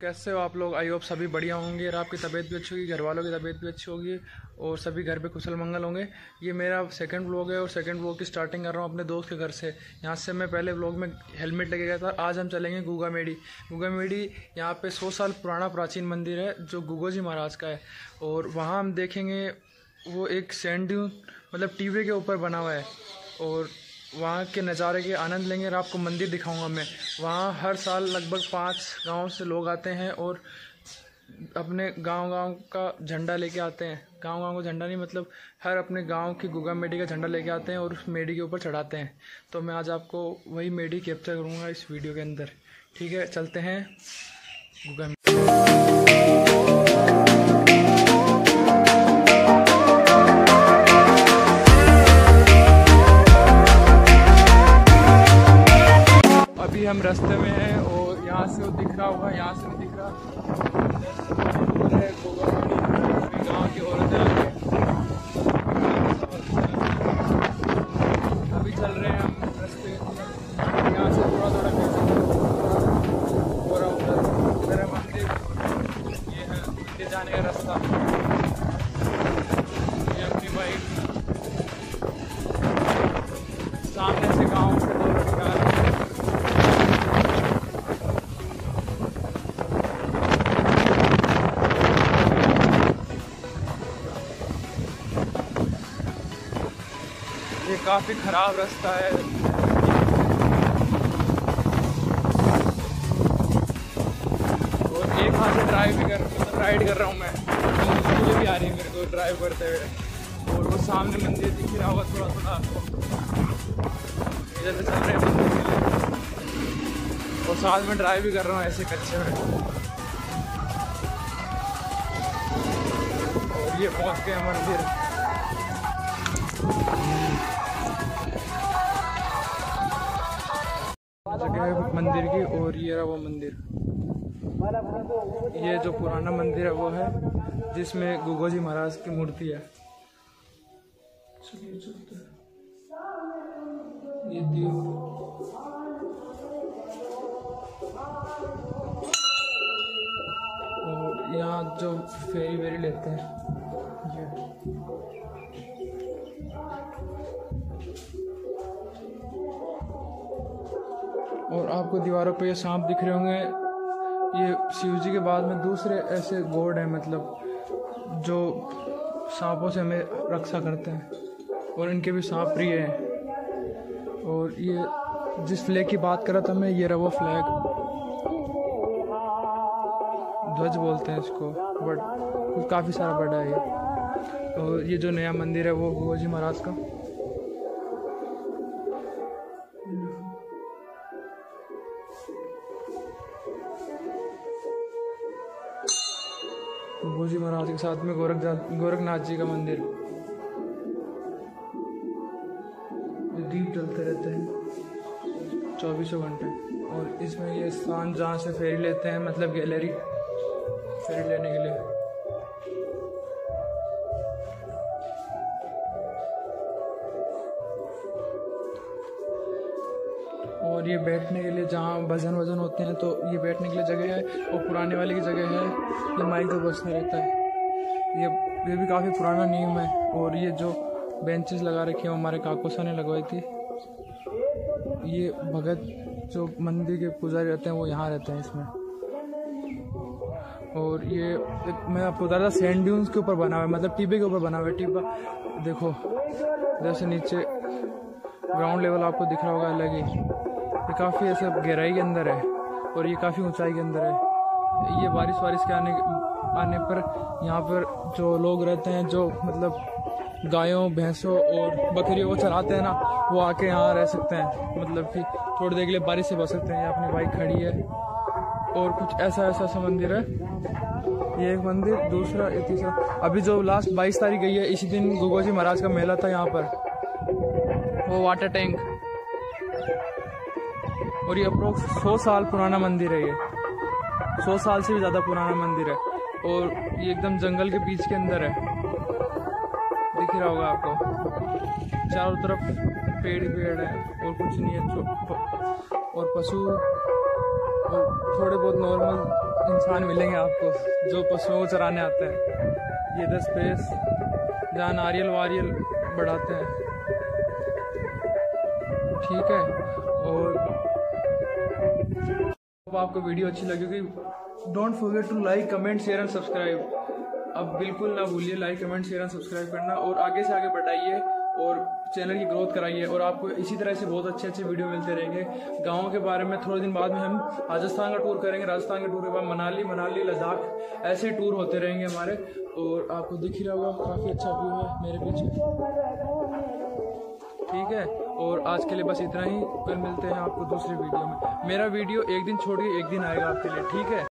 कैसे हो आप लोग? आई होप सभी बढ़िया होंगे और आपकी तबीयत भी अच्छी होगी, घर वालों की तबीयत भी अच्छी होगी और सभी घर पे कुशल मंगल होंगे। ये मेरा सेकंड व्लॉग है और सेकंड व्लॉग की स्टार्टिंग कर रहा हूँ अपने दोस्त के घर से। यहाँ से मैं पहले व्लॉग में हेलमेट लेके गया था। आज हम चलेंगे गुगा मेडी। गुगा मेडी यहाँ पे 100 साल पुराना प्राचीन मंदिर है जो गुगो जी महाराज का है। और वहाँ हम देखेंगे वो एक सैंड ड्यून मतलब टीवी के ऊपर बना हुआ है और वहाँ के नज़ारे के आनंद लेंगे और आपको मंदिर दिखाऊंगा मैं। वहाँ हर साल लगभग 5 गांव से लोग आते हैं और अपने गांव का झंडा लेके आते हैं। गांव का झंडा नहीं मतलब हर अपने गांव की गुगा मेडी का झंडा लेके आते हैं और उस मेडी के ऊपर चढ़ाते हैं। तो मैं आज आपको वही मेडी कैप्चर करूँगा इस वीडियो के अंदर। ठीक है, चलते हैं गुगा मेडी। अभी हम रास्ते में हैं और यहाँ से वो दिख रहा होगा, यहाँ से नहीं दिख रहा गाँव की औरतें आगे अभी चल रहे हैं हम रास्ते। यहाँ से थोड़ा और उधर है मंदिर। ये है मंदिर जाने का रास्ता। ये अपनी बाइक सामने से गाँव से दो लड़का ये काफ़ी ख़राब रास्ता है। और एक हाथ से ड्राइव भी राइड कर रहा हूँ मैं, मुझे भी आ रही है मेरे को ड्राइव करते हुए। और वो सामने मंदिर दिख रहा होगा थोड़ा थोड़ा आपको। इधर से चल रहे हैं मंदिर के लिए और साथ में ड्राइव भी कर रहा हूँ ऐसे कच्चे में। और ये पहुँच गए मंदिर। जगह है मंदिर की और ये रहा वो मंदिर। ये जो पुराना मंदिर है वो है जिसमें गुगो जी महाराज की मूर्ति है। ये और यहाँ जो फेरी वेरी लेते हैं ये और आपको दीवारों पे ये सांप दिख रहे होंगे। ये शिव जी के बाद में दूसरे ऐसे गॉड हैं मतलब जो सांपों से हमें रक्षा करते हैं और इनके भी सांप प्रिय हैं। और ये जिस फ्लैग की बात कर रहा था मैं, ये रहा वो फ्लैग, ध्वज बोलते हैं इसको, बट काफ़ी सारा बड़ा है ये। और ये जो नया मंदिर है वो गुगो जी महाराज का। गुगो जी महाराज के साथ में गोरखनाथ जी का मंदिर। दीप जलते रहते हैं 24 घंटे। और इसमें ये स्थान जहाँ से फेरी लेते हैं मतलब गैलरी फेरी लेने के लिए। और ये बैठने के लिए जहाँ भजन वजन होते हैं तो ये बैठने के लिए जगह है। और पुराने वाले की जगह है, ये माइक को बसने रहता है। ये भी काफ़ी पुराना नियम है। और ये जो बेंचेस लगा रखे हैं वो हमारे काकोसा ने लगवाई थी। ये भगत जो मंदिर के पुजारी रहते हैं वो यहाँ रहते हैं इसमें। और ये मैं आपको बता रहा था सैंड ड्यून्स के ऊपर बना हुआ है मतलब टिब्बे के ऊपर बना हुआ है। टिब्बा देखो जैसे नीचे ग्राउंड लेवल आपको दिख रहा होगा अलग ही। ये काफ़ी ऐसे गहराई के अंदर है और ये काफ़ी ऊंचाई के अंदर है। ये बारिश के आने पर यहाँ पर जो लोग रहते हैं जो मतलब गायों भैंसों और बकरियों को चराते हैं ना, वो आके यहाँ रह सकते हैं मतलब कि थोड़ी देर के लिए बारिश से बच सकते हैं। ये अपनी बाइक खड़ी है। और कुछ ऐसा मंदिर है। ये एक मंदिर, दूसरा ये तीसरा। अभी जो लास्ट 22 तारीख गई है इसी दिन गुगो जी महाराज का मेला था यहाँ पर, वो वाटर टैंक। और ये अप्रोक्स 100 साल पुराना मंदिर है। ये 100 साल से भी ज़्यादा पुराना मंदिर है और ये एकदम जंगल के बीच के अंदर है। दिख रहा होगा आपको, चारों तरफ पेड़ ही पेड़ है और कुछ नहीं है। और पशु और थोड़े बहुत नॉर्मल इंसान मिलेंगे आपको जो पशुओं को चराने आते हैं। ये 10 स्पेस जहाँ नारियल वारियल बढ़ाते हैं, ठीक है। और अब आपको वीडियो अच्छी लगेगी, don't forget to like comment share and subscribe. अब बिल्कुल ना भूलिए like comment share and subscribe करना, और आगे से आगे बढ़ाइए और चैनल की ग्रोथ कराइए। और आपको इसी तरह से बहुत अच्छे अच्छे वीडियो मिलते रहेंगे। गाँव के बारे में थोड़े दिन बाद में हम राजस्थान का टूर करेंगे, राजस्थान के टूर के बाद मनाली लद्दाख, ऐसे टूर होते रहेंगे हमारे। और आपको दिख ही रहा होगा काफ़ी अच्छा व्यू है मेरे पीछे, ठीक है। और आज के लिए बस इतना ही, कल मिलते हैं आपको दूसरी वीडियो में। मेरा वीडियो एक दिन छोड़ के एक दिन आएगा आपके लिए, ठीक है।